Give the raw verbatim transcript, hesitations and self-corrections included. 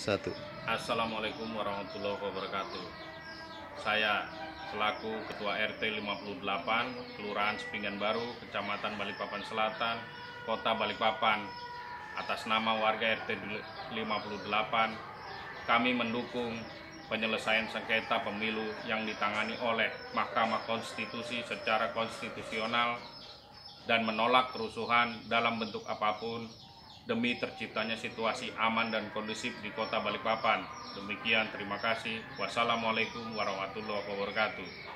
Satu. Assalamualaikum warahmatullahi wabarakatuh. Saya selaku Ketua R T lima puluh delapan Kelurahan Sepinggan Baru, Kecamatan Balikpapan Selatan, Kota Balikpapan, atas nama warga R T lima puluh delapan, kami mendukung penyelesaian sengketa pemilu yang ditangani oleh Mahkamah Konstitusi secara konstitusional dan menolak kerusuhan dalam bentuk apapun demi terciptanya situasi aman dan kondusif di Kota Balikpapan. Demikian, terima kasih. Wassalamualaikum warahmatullahi wabarakatuh.